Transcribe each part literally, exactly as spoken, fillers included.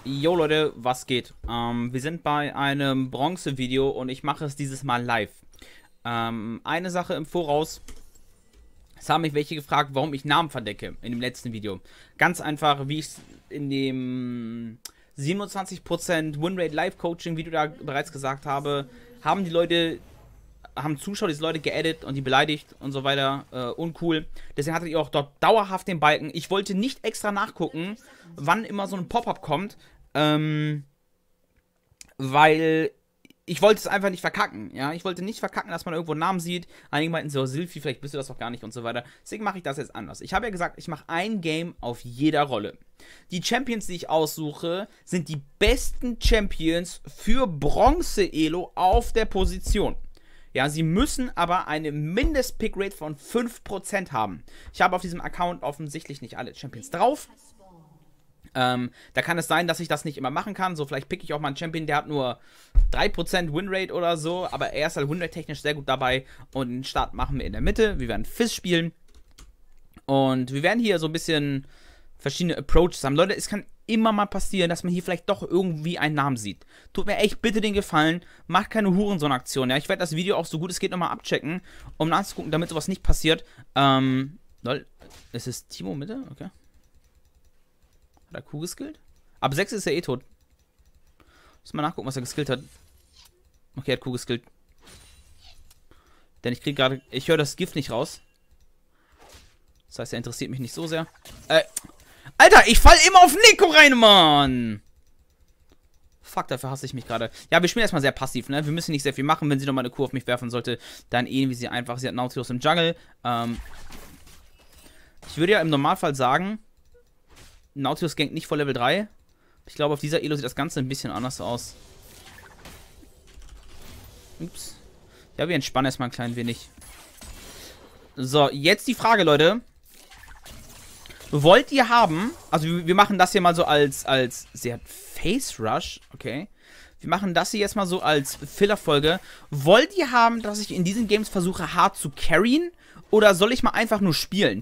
Jo Leute, was geht? Ähm, wir sind bei einem Bronze-Video und ich mache es dieses Mal live. Ähm, eine Sache im Voraus. Es haben mich welche gefragt, warum ich Namen verdecke in dem letzten Video. Ganz einfach, wie ich es in dem siebenundzwanzig Prozent Winrate Live Coaching Video da bereits gesagt habe, haben die Leute, haben Zuschauer diese Leute geedit und die beleidigt und so weiter. Äh, uncool. Deswegen hattet ihr auch dort dauerhaft den Balken. Ich wollte nicht extra nachgucken, wann immer so ein Pop-up kommt. Ähm, weil ich wollte es einfach nicht verkacken, ja. Ich wollte nicht verkacken, dass man irgendwo einen Namen sieht. Einige meinten so, Silphi, vielleicht bist du das doch gar nicht und so weiter. Deswegen mache ich das jetzt anders. Ich habe ja gesagt, ich mache ein Game auf jeder Rolle. Die Champions, die ich aussuche, sind die besten Champions für Bronze-Elo auf der Position. Ja, sie müssen aber eine Mindest-Pick-Rate von fünf Prozent haben. Ich habe auf diesem Account offensichtlich nicht alle Champions drauf. Ähm, da kann es sein, dass ich das nicht immer machen kann. So, vielleicht pick ich auch mal einen Champion, der hat nur drei Prozent Winrate oder so. Aber er ist halt Winrate-technisch sehr gut dabei. Und den Start machen wir in der Mitte. Wir werden Fizz spielen. Und wir werden hier so ein bisschen verschiedene Approaches haben. Leute, es kann immer mal passieren, dass man hier vielleicht doch irgendwie einen Namen sieht. Tut mir echt bitte den Gefallen. Macht keine Hurensohn-Aktion. Ja? Ich werde das Video auch so gut es geht nochmal abchecken, um nachzugucken, damit sowas nicht passiert. Ähm, Leute, ist es Timo Mitte? Okay. Hat er Q geskillt? Ab sechs ist er eh tot. Muss mal nachgucken, was er geskillt hat. Okay, er hat Q geskillt. Denn ich krieg gerade. Ich höre das Gift nicht raus. Das heißt, er interessiert mich nicht so sehr. Äh. Alter, ich fall immer auf Nico rein, Mann! Fuck, dafür hasse ich mich gerade. Ja, wir spielen erstmal sehr passiv, ne? Wir müssen nicht sehr viel machen. Wenn sie nochmal eine Q auf mich werfen sollte, dann ähneln wir sie einfach. Sie hat Nautilus im Jungle. Ähm. Ich würde ja im Normalfall sagen, Nautilus gankt nicht vor Level drei. Ich glaube, auf dieser Elo sieht das Ganze ein bisschen anders aus. Ups. Ja, wir entspannen erstmal ein klein wenig. So, jetzt die Frage, Leute. Wollt ihr haben, also wir machen das hier mal so als, als, sie hat Face Rush, okay. Wir machen das hier jetzt mal so als Filler-Folge. Wollt ihr haben, dass ich in diesen Games versuche, hart zu carryen? Oder soll ich mal einfach nur spielen?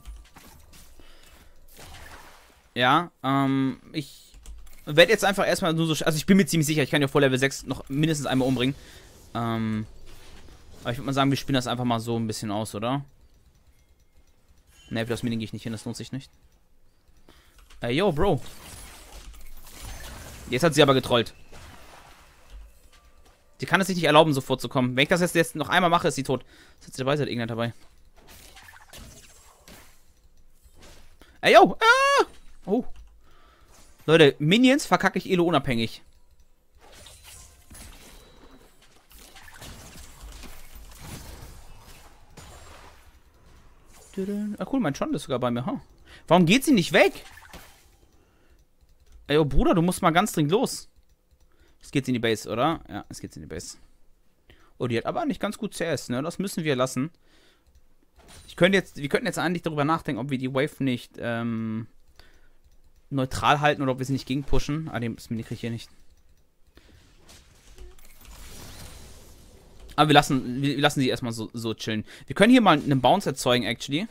Ja, ähm, ich werde jetzt einfach erstmal nur so, also ich bin mir ziemlich sicher, ich kann ja vor Level sechs noch mindestens einmal umbringen. Ähm, aber ich würde mal sagen, wir spielen das einfach mal so ein bisschen aus, oder? Ne, für das Meeting gehe ich nicht hin, das lohnt sich nicht. Ey, yo, Bro. Jetzt hat sie aber getrollt. Sie kann es sich nicht erlauben, sofort zu kommen. Wenn ich das jetzt, jetzt noch einmal mache, ist sie tot. Jetzt hat sie dabei, ist irgendeiner dabei. Ey, yo, ah! Oh. Leute, Minions verkacke ich Elo unabhängig. Ah, cool, mein John ist sogar bei mir. Huh. Warum geht sie nicht weg? Ey, oh Bruder, du musst mal ganz dringend los. Es geht in die Base, oder? Ja, es geht in die Base. Oh, die hat aber nicht ganz gut C S, ne? Das müssen wir lassen. Ich könnte jetzt, wir könnten jetzt eigentlich darüber nachdenken, ob wir die Wave nicht, ähm... neutral halten oder ob wir sie nicht gegenpushen. Ah, den Mini kriege ich hier nicht. Aber wir lassen, wir lassen sie erstmal so, so chillen. Wir können hier mal einen Bounce erzeugen, actually.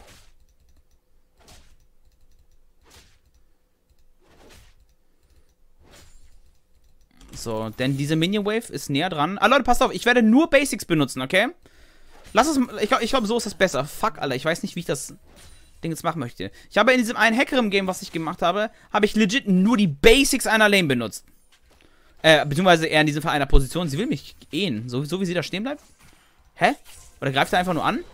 So, denn diese Minion Wave ist näher dran. Ah, Leute, passt auf, ich werde nur Basics benutzen, okay? Lass es, ich glaube, ich glaub, so ist das besser. Fuck, Alter, ich weiß nicht, wie ich das Ding jetzt machen möchte. Ich habe in diesem einen Hacker im Game, was ich gemacht habe, habe ich legit nur die Basics einer Lane benutzt. Äh, beziehungsweise eher in diesem Fall einer Position. Sie will mich ehen. So, so wie sie da stehen bleibt. Hä? Oder greift er einfach nur an?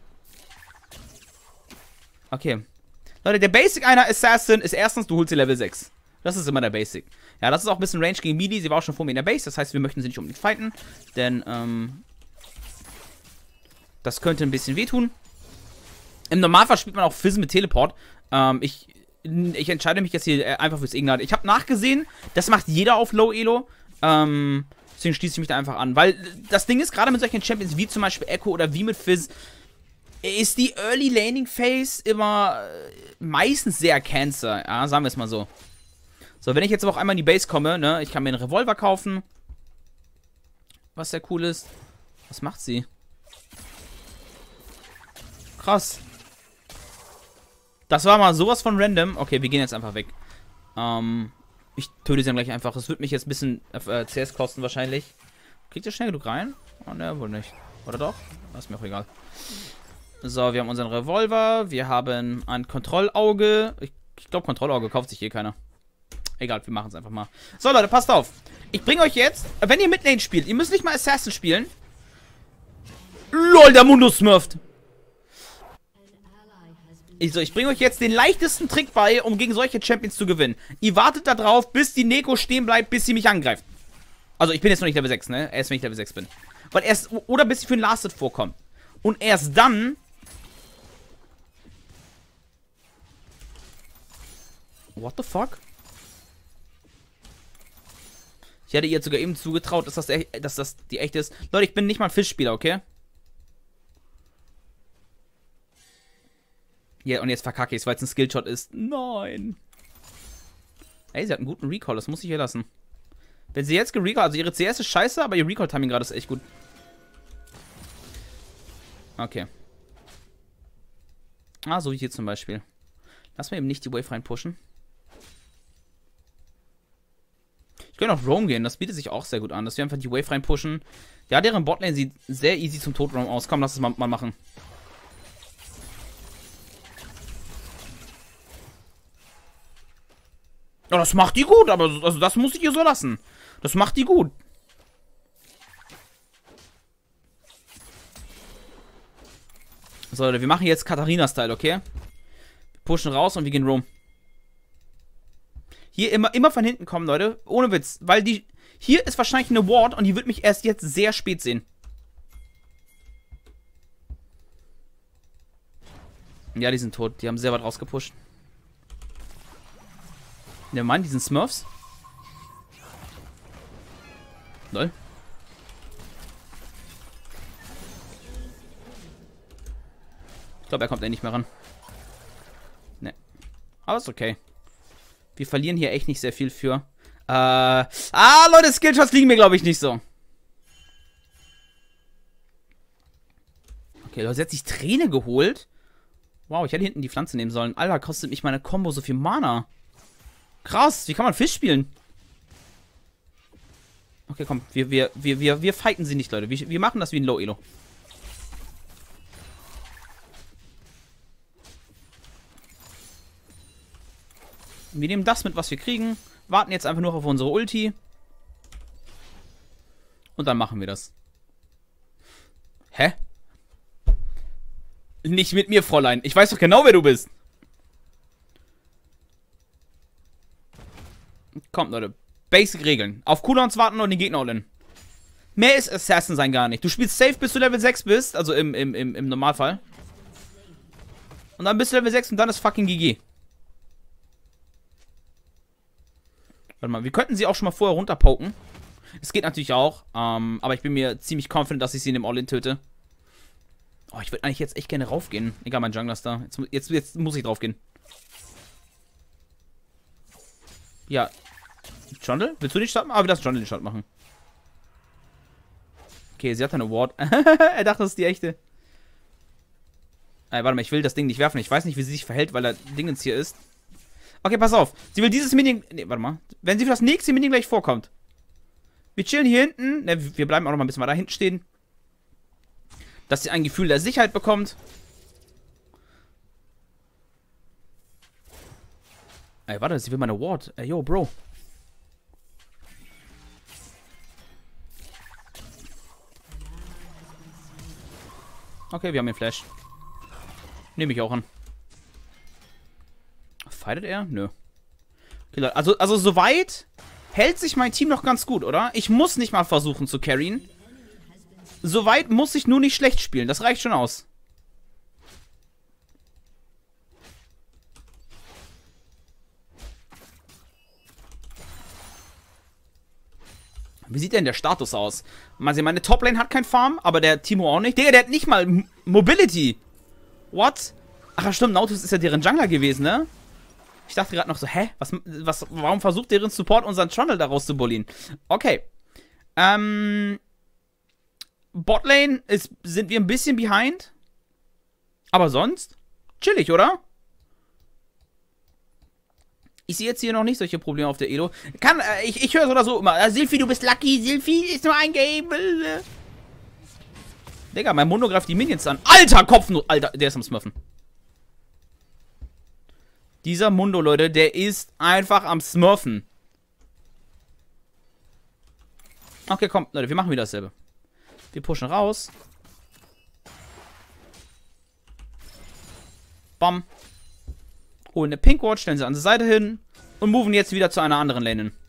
Okay. Leute, der Basic einer Assassin ist erstens, du holst sie Level sechs. Das ist immer der Basic. Ja, das ist auch ein bisschen Range gegen Midi. Sie war auch schon vor mir in der Base. Das heißt, wir möchten sie nicht unbedingt fighten. Denn, ähm... das könnte ein bisschen wehtun. Im Normalfall spielt man auch Fizz mit Teleport. Ähm, ich, ich entscheide mich jetzt hier einfach fürs Ignite. Ich habe nachgesehen, das macht jeder auf Low Elo. Ähm, deswegen schließe ich mich da einfach an. Weil das Ding ist, gerade mit solchen Champions wie zum Beispiel Echo oder wie mit Fizz, ist die Early Laning Phase immer äh, meistens sehr Cancer. Ja, sagen wir es mal so. So, wenn ich jetzt aber auch einmal in die Base komme, ne, ich kann mir einen Revolver kaufen. Was sehr cool ist. Was macht sie? Krass. Das war mal sowas von random. Okay, wir gehen jetzt einfach weg. Ähm, Ich töte sie dann gleich einfach. Es wird mich jetzt ein bisschen äh, C S kosten wahrscheinlich. Kriegt ihr schnell genug rein? Oh, ne, wohl nicht. Oder doch? Das ist mir auch egal. So, wir haben unseren Revolver. Wir haben ein Kontrollauge. Ich, ich glaube, Kontrollauge kauft sich hier keiner. Egal, wir machen es einfach mal. So, Leute, passt auf. Ich bringe euch jetzt, wenn ihr Midlane spielt, ihr müsst nicht mal Assassin spielen. LOL, der Mundus smurft. Ich, so, ich bringe euch jetzt den leichtesten Trick bei, um gegen solche Champions zu gewinnen. Ihr wartet da drauf, bis die Neko stehen bleibt, bis sie mich angreift. Also, ich bin jetzt noch nicht Level sechs, ne? Erst wenn ich Level sechs bin. Weil erst, oder bis sie für ein Lasted vorkommen. Und erst dann... What the fuck? Ich hätte ihr jetzt sogar eben zugetraut, dass das, dass das die echte ist. Leute, ich bin nicht mal ein Fischspieler, okay? Ja, und jetzt verkacke ich es, weil es ein Skillshot ist. Nein. Ey, sie hat einen guten Recall, das muss ich ihr lassen. Wenn sie jetzt gerecall, also ihre C S ist scheiße, aber ihr Recall-Timing gerade ist echt gut. Okay. Ah, so wie hier zum Beispiel. Lass mal eben nicht die Wave reinpushen. Ich könnte auch Roam gehen, das bietet sich auch sehr gut an, dass wir einfach die Wave reinpushen. Ja, deren Botlane sieht sehr easy zum Tod-Roam aus. Komm, lass es mal, mal machen. Ja, das macht die gut, aber also das muss ich ihr so lassen. Das macht die gut. So, Leute, wir machen jetzt Katharina-Style, okay? Wir pushen raus und wir gehen Roam. Hier immer, immer von hinten kommen, Leute. Ohne Witz. Weil die... Hier ist wahrscheinlich eine Ward und die wird mich erst jetzt sehr spät sehen. Ja, die sind tot. Die haben sehr weit rausgepusht. Ne, Mann, die sind Smurfs. Lol. Ich glaube, er kommt eh nicht mehr ran. Ne. Aber ist okay. Wir verlieren hier echt nicht sehr viel für. Äh. Ah, Leute, Skillshots liegen mir, glaube ich, nicht so. Okay, Leute, sie hat sich Träne geholt. Wow, ich hätte hinten die Pflanze nehmen sollen. Alter, kostet mich meine Combo so viel Mana. Krass, wie kann man Fisch spielen? Okay, komm, wir, wir, wir, wir, wir fighten sie nicht, Leute. Wir, wir machen das wie ein Low-Elo. Wir nehmen das mit, was wir kriegen. Warten jetzt einfach nur auf unsere Ulti. Und dann machen wir das. Hä? Nicht mit mir, Fräulein. Ich weiß doch genau, wer du bist. Kommt, Leute. Basic-Regeln. Auf Cooldowns warten und den Gegner holen. Mehr ist Assassin sein gar nicht. Du spielst safe, bis du Level sechs bist. Also im, im, im, im Normalfall. Und dann bist du Level sechs und dann ist fucking G G. Warte mal, wir könnten sie auch schon mal vorher runterpoken. Es geht natürlich auch. Ähm, aber ich bin mir ziemlich confident, dass ich sie in dem All-In töte. Oh, ich würde eigentlich jetzt echt gerne raufgehen. Egal, mein Jungler ist da. Jetzt, jetzt, jetzt muss ich draufgehen. Ja. Trundle? Willst du den Start machen? Aber wir lassen Trundle den Start machen. Okay, sie hat eine Ward. Er dachte, das ist die echte. Ey, warte mal, ich will das Ding nicht werfen. Ich weiß nicht, wie sie sich verhält, weil da Dingens hier ist. Okay, pass auf. Sie will dieses Minion... Ne, warte mal. Wenn sie für das nächste Minion gleich vorkommt. Wir chillen hier hinten. Ne, wir bleiben auch noch mal ein bisschen weiter hinten stehen. Dass sie ein Gefühl der Sicherheit bekommt. Ey, warte, sie will meine Ward. Ey, yo, Bro. Okay, wir haben den Flash. Nehme ich auch an. Fightet er? Nö. Okay, Leute, also, also soweit hält sich mein Team noch ganz gut, oder? Ich muss nicht mal versuchen zu carryen. Soweit muss ich nur nicht schlecht spielen. Das reicht schon aus. Wie sieht denn der Status aus? Mal sehen, meine Toplane hat kein Farm, aber der Timo auch nicht. Digga, der hat nicht mal M Mobility. What? Ach stimmt, Nautilus ist ja deren Jungler gewesen, ne? Ich dachte gerade noch so, hä? Was, was, warum versucht deren Support unseren Trundle daraus zu bullen? Okay. Ähm... Botlane ist, sind wir ein bisschen behind. Aber sonst chillig, oder? Ich sehe jetzt hier noch nicht solche Probleme auf der Elo. Kann, äh, ich, ich höre so oder so immer, äh, Silphi, du bist lucky, Silphi ist nur ein Game. Digga, mein Mundo greift die Minions an. Alter, Kopfnuss. Alter, der ist am Smurfen. Dieser Mundo, Leute, der ist einfach am Smurfen. Okay, komm, Leute, wir machen wieder dasselbe. Wir pushen raus. Bam. Holen eine Pink Ward, stellen sie an die Seite hin und moven jetzt wieder zu einer anderen Lane hin.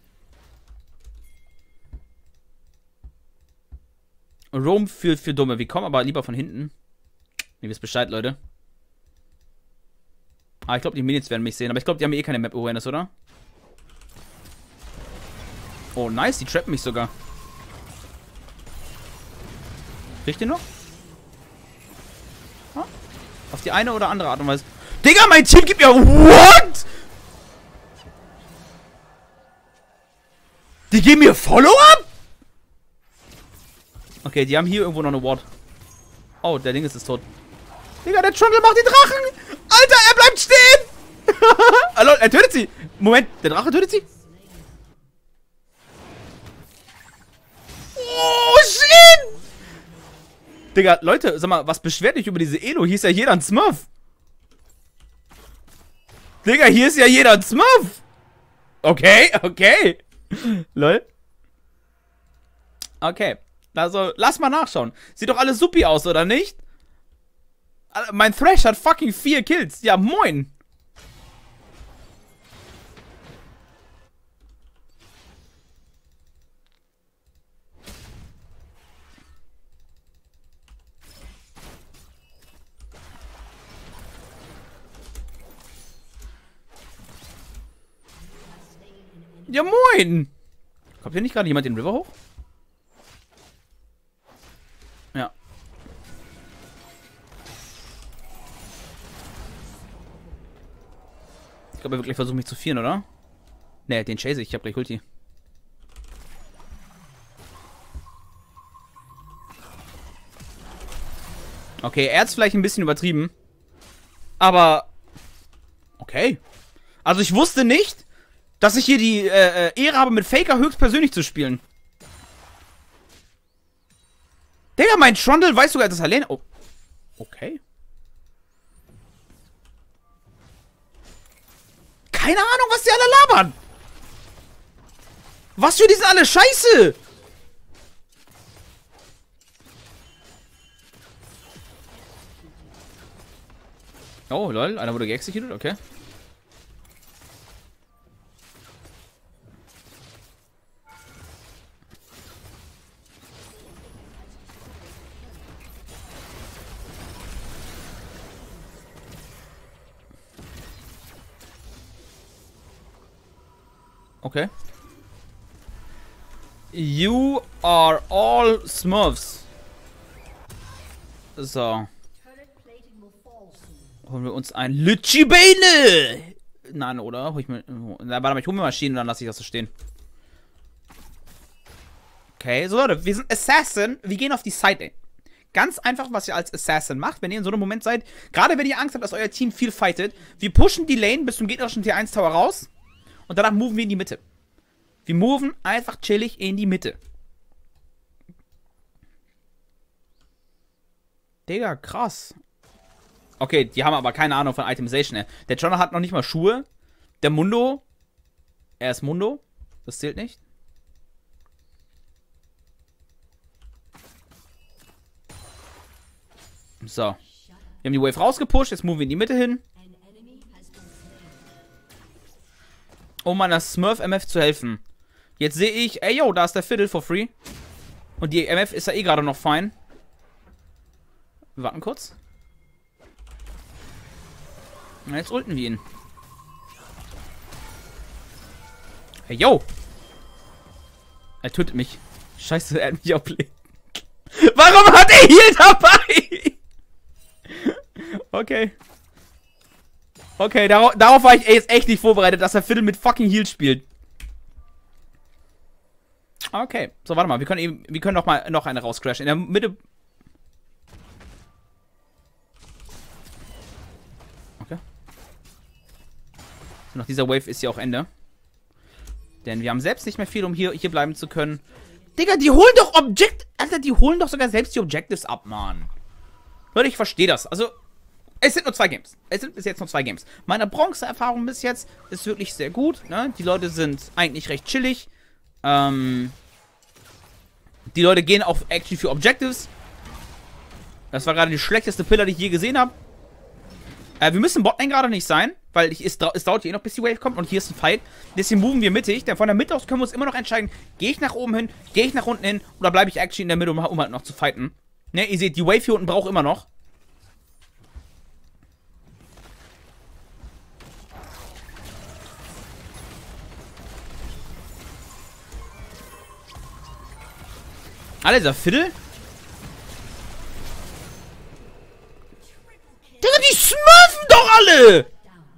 Roam für, für Dumme. Wir kommen aber lieber von hinten. Ihr wisst Bescheid, Leute. Ah, ich glaube, die Minions werden mich sehen. Aber ich glaube, die haben eh keine Map-Awareness, oder? Oh, nice. Die trappen mich sogar. Kriegt ihr noch? Ah, auf die eine oder andere Art und Weise. Digga, mein Team gibt mir... What? Die geben mir Follow-up? Okay, die haben hier irgendwo noch eine Ward. Oh, der Ding ist jetzt tot. Digga, der Trundle macht die Drachen. Alter, er bleibt stehen. Hallo, er tötet sie. Moment, der Drache tötet sie? Oh, shit. Digga, Leute, sag mal, was beschwert dich über diese Elo? Hier ist ja jeder ein Smurf. Digga, hier ist ja jeder ein Smurf. Okay, okay. Lol. Okay. Also, lass mal nachschauen. Sieht doch alles supi aus, oder nicht? Mein Thresh hat fucking vier Kills. Ja, moin. Ja, moin. Kommt hier nicht gerade jemand den River hoch? Ja. Ich glaube, er wird gleich versuchen, mich zu vieren, oder? Ne, den chase ich. Ich hab gleich Ulti. Okay, er hat's vielleicht ein bisschen übertrieben. Aber... Okay. Also ich wusste nicht, dass ich hier die äh, Ehre habe, mit Faker höchstpersönlich zu spielen. Digga, mein Trundle weiß sogar, dass er alleine... Oh. Okay. Keine Ahnung, was die alle labern. Was für die sind alle scheiße. Oh, lol. Einer wurde geexecuted, okay. Okay. You are all Smurfs. So. Holen wir uns ein Lütschibene! Nein, oder? Hol ich mir. Na, warte mal, ich hole mir Maschinen und dann lasse ich das so stehen. Okay, so Leute, wir sind Assassin. Wir gehen auf die Side. Ganz einfach, was ihr als Assassin macht, wenn ihr in so einem Moment seid. Gerade wenn ihr Angst habt, dass euer Team viel fightet. Wir pushen die Lane bis zum gegnerischen T eins Tower raus. Und danach moven wir in die Mitte. Wir moven einfach chillig in die Mitte. Digga, krass. Okay, die haben aber keine Ahnung von Itemization. Ey. Der Jonah hat noch nicht mal Schuhe. Der Mundo. Er ist Mundo. Das zählt nicht. So. Wir haben die Wave rausgepusht. Jetzt moven wir in die Mitte hin. Um meiner Smurf M F zu helfen. Jetzt sehe ich, ey, yo, da ist der Fiddle for free. Und die M F ist ja eh gerade noch fein. Wir warten kurz. Na, jetzt ulten wir ihn. Hey, yo. Er tötet mich. Scheiße, er hat mich auf Leben. Warum hat er Heal dabei? Okay. Okay, darauf, darauf war ich jetzt echt nicht vorbereitet, dass der Fiddle mit fucking Heal spielt. Okay, so, warte mal. Wir können eben, wir können noch mal noch eine rauscrashen. In der Mitte. Okay. Und nach dieser Wave ist ja auch Ende. Denn wir haben selbst nicht mehr viel, um hier, hier bleiben zu können. Digga, die holen doch Object... Alter, die holen doch sogar selbst die Objectives ab, Mann. Leute, ich verstehe das. Also, es sind nur zwei Games. Es sind bis jetzt nur zwei Games. Meine Bronze-Erfahrung bis jetzt ist wirklich sehr gut. Ne? Die Leute sind eigentlich recht chillig. Ähm... Die Leute gehen auf Action für Objectives. Das war gerade die schlechteste Pillar, die ich je gesehen habe. Äh, wir müssen Botlane gerade nicht sein, weil ich, es, es dauert hier eh noch, bis die Wave kommt und hier ist ein Fight. Deswegen moven wir mittig, denn von der Mitte aus können wir uns immer noch entscheiden, gehe ich nach oben hin, gehe ich nach unten hin oder bleibe ich actually in der Mitte, um, um halt noch zu fighten. Ne, ihr seht, die Wave hier unten braucht immer noch. Alter, dieser Fiddle? Digga, die smurfen doch alle!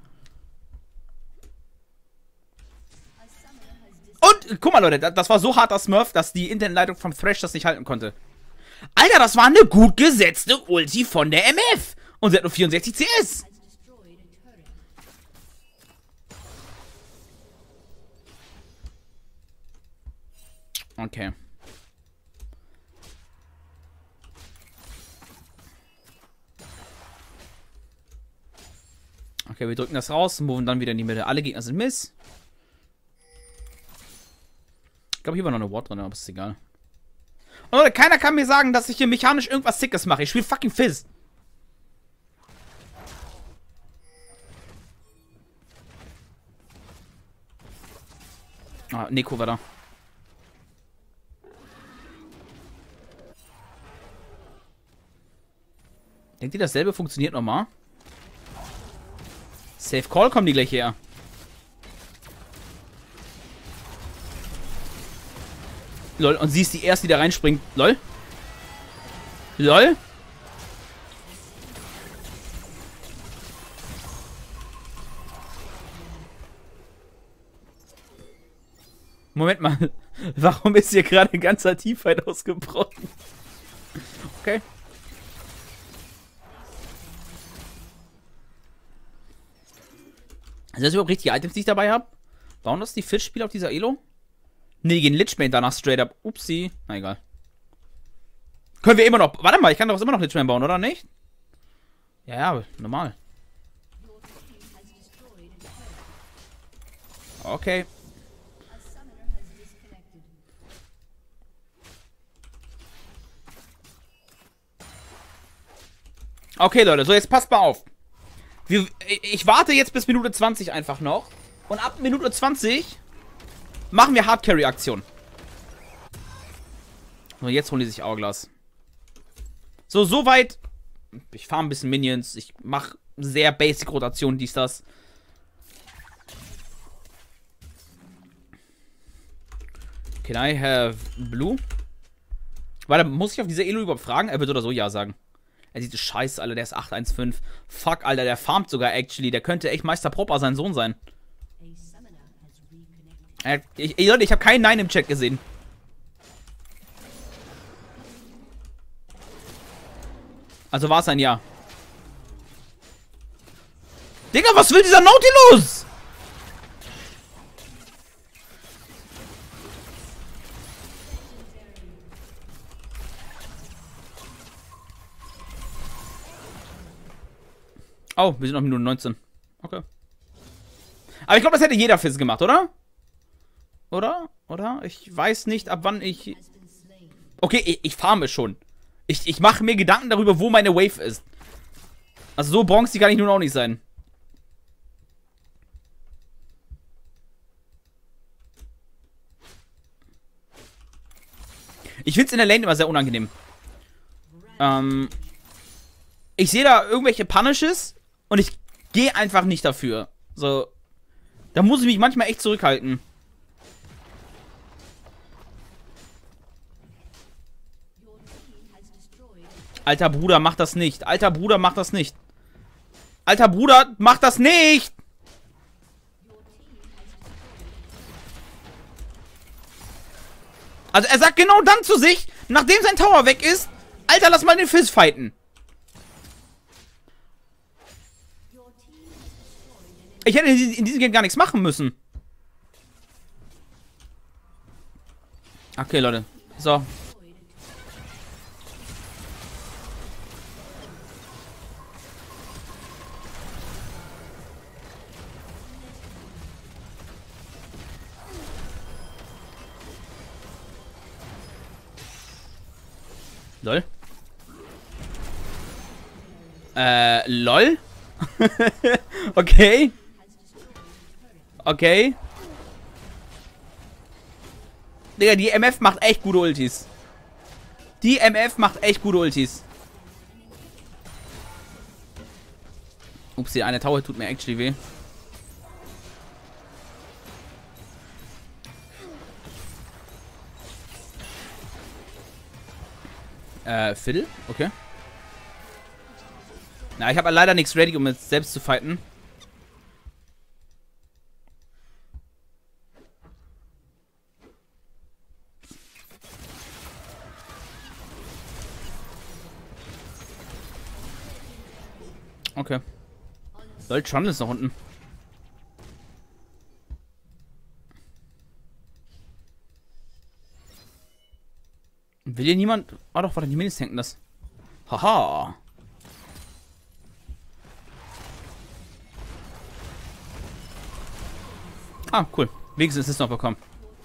Und, guck mal, Leute, das war so harter Smurf, dass die Internetleitung vom Thresh das nicht halten konnte. Alter, das war eine gut gesetzte Ulti von der M F. Und sie hat nur vierundsechzig C S. Okay. Okay, wir drücken das raus, moven dann wieder in die Mitte. Alle Gegner sind Miss. Ich glaube, hier war noch eine Ward drin, aber ist egal. Und Leute, keiner kann mir sagen, dass ich hier mechanisch irgendwas Sickes mache. Ich spiele fucking Fizz. Ah, Neko war da. Denkt ihr, dasselbe funktioniert nochmal? Safe Call kommen die gleich her. Lol, und sie ist die erste, die da reinspringt. Lol. Lol. Moment mal. Warum ist hier gerade ein ganzer Teamfight ausgebrochen? Okay. Sind das überhaupt richtige Items, die ich dabei habe? Bauen das die Fischspieler auf dieser Elo? Ne, die gehen Lichbane danach straight up. Upsi. Na egal. Können wir immer noch... Warte mal, ich kann doch immer noch Lichbane bauen, oder nicht? Ja, ja, normal. Okay. Okay, Leute, so jetzt passt mal auf. Wir, ich warte jetzt bis Minute zwanzig einfach noch. Und ab Minute zwanzig machen wir Hard-Carry-Aktion. So, jetzt holen die sich Hourglass. So, soweit. Ich fahre ein bisschen Minions. Ich mache sehr Basic-Rotation, dies, das. Can I have blue? Warte, muss ich auf dieser Elo überhaupt fragen? Er wird oder so ja sagen. Er sieht scheiße, Alter, der ist acht eins fünf. Fuck, Alter, der farmt sogar actually. Der könnte echt Meister Proper sein Sohn sein. Äh, ich, Leute, ich habe kein Nein im Chat gesehen. Also war es ein Ja. Digga, was will dieser Nautilus? Oh, wir sind auf Minute neunzehn. Okay. Aber ich glaube, das hätte jeder Fizz gemacht, oder? Oder? Oder? Ich weiß nicht, ab wann ich... Okay, ich, ich farme schon. Ich, ich mache mir Gedanken darüber, wo meine Wave ist. Also so bronzig kann ich nun auch nicht sein. Ich finde es in der Lane immer sehr unangenehm. Ähm... Ich sehe da irgendwelche Punishes und ich gehe einfach nicht dafür. So. Da muss ich mich manchmal echt zurückhalten. Alter Bruder, mach das nicht. Alter Bruder, mach das nicht. Alter Bruder, mach das nicht! Also er sagt genau dann zu sich, nachdem sein Tower weg ist, Alter, lass mal den Fizz fighten. Ich hätte in diesem Game gar nichts machen müssen. Okay, Leute. So. Lol. Äh, lol? Okay. Okay. Digga, die M F macht echt gute Ultis. Die M F macht echt gute Ultis. Ups, die eine Tower tut mir actually weh. Äh, Fiddle? Okay. Na, ich habe leider nichts ready, um jetzt selbst zu fighten. Okay. Soll Trundle ist noch unten. Will hier niemand... Oh doch, warte, die Minis tanken das. Haha. Ah, cool. Wenigstens ist es noch bekommen.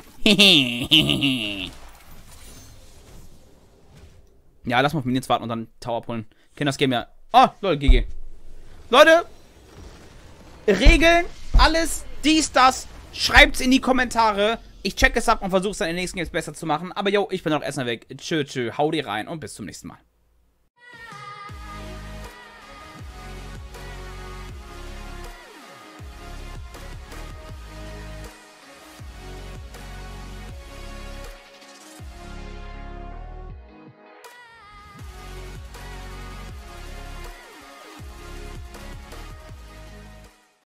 Ja, lass mal auf Minions warten und dann Tower abholen. Kennt das Game ja. Oh, Leute, G G. Leute, Regeln, alles, dies, das, schreibt's in die Kommentare. Ich check es ab und versuche es dann in den nächsten Games besser zu machen. Aber yo, ich bin auch erstmal weg. Tschö, tschö, hau dir rein und bis zum nächsten Mal.